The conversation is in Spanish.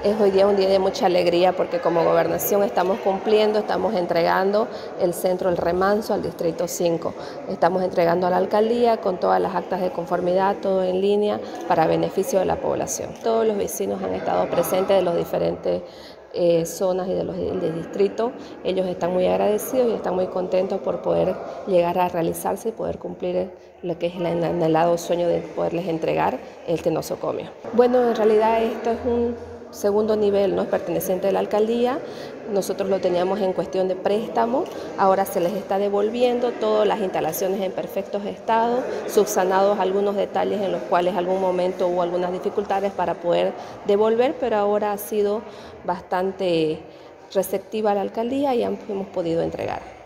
Es hoy día un día de mucha alegría porque como gobernación estamos cumpliendo, estamos entregando el centro El Remanso al Distrito 5. Estamos entregando a la alcaldía con todas las actas de conformidad, todo en línea para beneficio de la población. Todos los vecinos han estado presentes de los diferentes zonas y del distrito. Ellos están muy agradecidos y están muy contentos por poder llegar a realizarse y poder cumplir lo que es el anhelado sueño de poderles entregar el nosocomio. Bueno, en realidad esto es un segundo nivel, ¿no? Es perteneciente a la alcaldía. Nosotros lo teníamos en cuestión de préstamo, ahora se les está devolviendo todas las instalaciones en perfectos estados, subsanados algunos detalles en los cuales en algún momento hubo algunas dificultades para poder devolver, pero ahora ha sido bastante receptiva la alcaldía y hemos podido entregar.